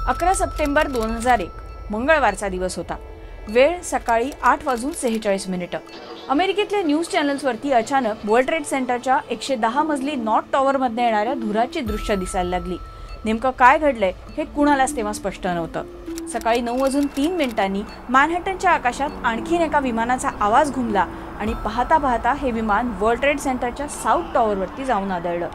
11 September 2001 मंगळवारचा दिवस होता। वेळ सकाळी 8:46 अमेरिकेतल्या न्यूज चॅनल्सवरती अचानक वर्ल्ड ट्रेड सेंटरच्या 110 मजली नॉर्थ टॉवरमधून येणाऱ्या धुराची दृश्य दिसायला लागली। नेमकं काय घडलंय हे कुणालाच तेव्हा स्पष्ट नव्हतं। सकाळी 9:03 मॅनहॅटनच्या आकाशात आणखीन एका विमानाचा आवाज घुमला आणि पाहता पाहता हे विमान वर्ल्ड ट्रेड सेंटरच्या साऊथ टॉवरवरती जाऊन आदळलं।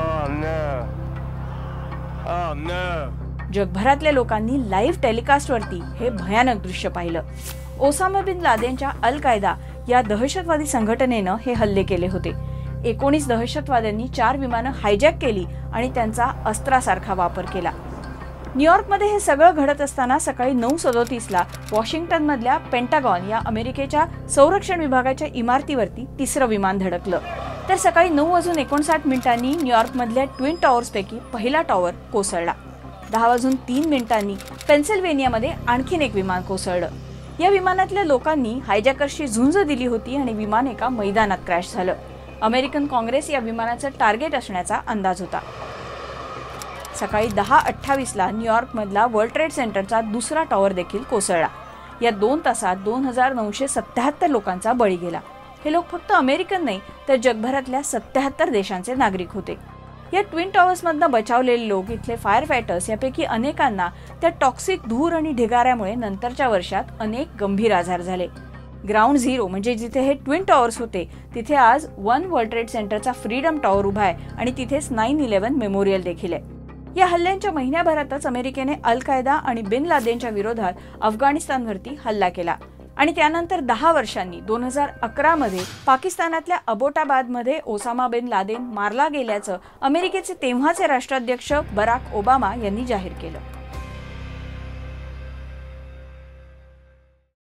जगभरातल्या लोकांनी लाईव्ह टेलिकास्टवरती हे भयानक दृश्य पाहिलं। ओसामा बिन लादेनच्या अल कायदा या दहशतवादी संघटनेनं हे हल्ले केले होते। 19 दहशतवाद्यांनी 4 विमानं हायजॅक केली आणि त्यांचा अस्त्रासारखा वापर केला। न्यूयॉर्कमध्ये हे सगळं घडत असताना सकाळी 9:37 वॉशिंग्टनमधल्या पेंटागॉन या अमेरिकेच्या संरक्षण विभागाच्या इमारतीवरती तिसरं विमान धडकलं। तर सकाळी 9:59 न्यूयॉर्कमधल्या ट्विन टॉवर्सपैकी पहिला टॉवर कोसळला। 10:03 पेन्सिल्व्हेनियामध्ये आणखीन एक विमान कोसळलं। या विमानातल्या लोकांनी हायजॅकर्सची झुंज दिली होती आणि विमान एका मैदानात क्रॅश झालं। अमेरिकन काँग्रेस या विमानाचं टार्गेट असण्याचा अंदाज होता। सकाळी 10:28 न्यूयॉर्कमधला वर्ल्ड ट्रेड सेंटरचा दुसरा टॉवर देखील कोसळला। या 2 तासात 2977 लोकांचा बळी गेला। हे लोक फक्त अमेरिकन नाही तर जगभरातल्या 77 देशांचे नागरिक होते। या ट्विन टॉवर्समधनं बचावलेले लोक इथले फायर फायटर्स यापैकी अनेकांना त्या टॉक्सिक धूर आणि ढिगाऱ्यामुळे नंतरच्या वर्षात अनेक गंभीर आजार झाले। ग्राउंड झिरो म्हणजे जिथे हे ट्विन टॉवर्स होते तिथे आज 1 वर्ल्ड ट्रेड सेंटरचा फ्रीडम टॉवर उभा आहे आणि तिथेच 9/11 मेमोरियल देखील आहे। या हल्ल्यांच्या महिन्याभरातच अमेरिकेने अल कायदा आणि बिन लादेनच्या विरोधात अफगाणिस्तानवरती हल्ला केला आणि त्यानंतर 10 वर्षांनी 2011 मध्ये पाकिस्तानातल्या अबोटाबादमध्ये ओसामा बिन लादेन मारला गेल्याचं अमेरिकेचे तेव्हाचे राष्ट्राध्यक्ष बराक ओबामा यांनी जाहीर केलं।